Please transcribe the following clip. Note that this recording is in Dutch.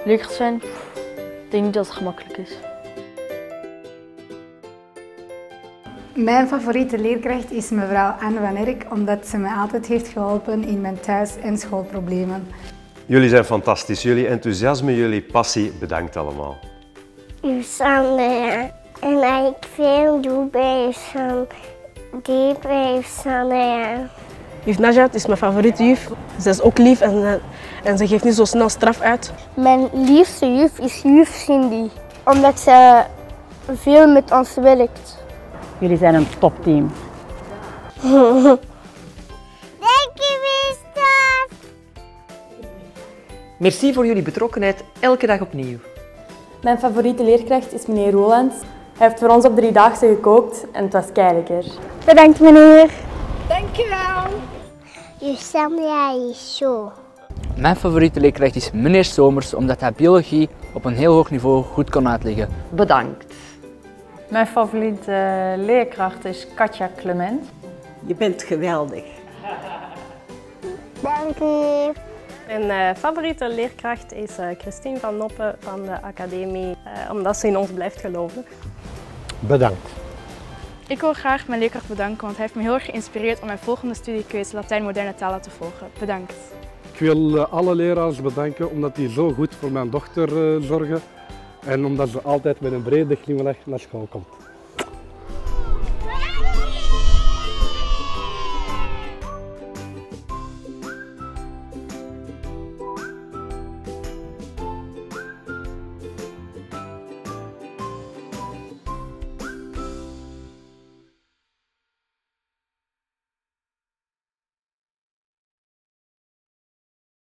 Leerkracht zijn, ik denk niet dat het gemakkelijk is. Mijn favoriete leerkracht is mevrouw Anne van Erck, omdat ze mij altijd heeft geholpen in mijn thuis- en schoolproblemen. Jullie zijn fantastisch. Jullie enthousiasme, jullie passie, bedankt allemaal. Juf Sandra. En ik vind doe bij Sandra. Die bij Sandra. Juf Najat is mijn favoriete juf. Ze is ook lief en ze geeft niet zo snel straf uit. Mijn liefste juf is juf Cindy, omdat ze veel met ons werkt. Jullie zijn een topteam. Dank je, Mister. Merci voor jullie betrokkenheid, elke dag opnieuw. Mijn favoriete leerkracht is meneer Roland. Hij heeft voor ons op 3-daagse gekookt en het was keilekker. Bedankt, meneer. Dankjewel. Juf Sandra is zo. Mijn favoriete leerkracht is meneer Somers, omdat hij biologie op een heel hoog niveau goed kon uitleggen. Bedankt. Mijn favoriete leerkracht is Katja Clement. Je bent geweldig. Dank u. Mijn favoriete leerkracht is Christine van Noppen van de academie, omdat ze in ons blijft geloven. Bedankt. Ik wil graag mijn leerkracht bedanken, want hij heeft me heel erg geïnspireerd om mijn volgende studiekeuze Latijn moderne talen te volgen. Bedankt. Ik wil alle leraars bedanken omdat die zo goed voor mijn dochter zorgen en omdat ze altijd met een brede glimlach naar school komt.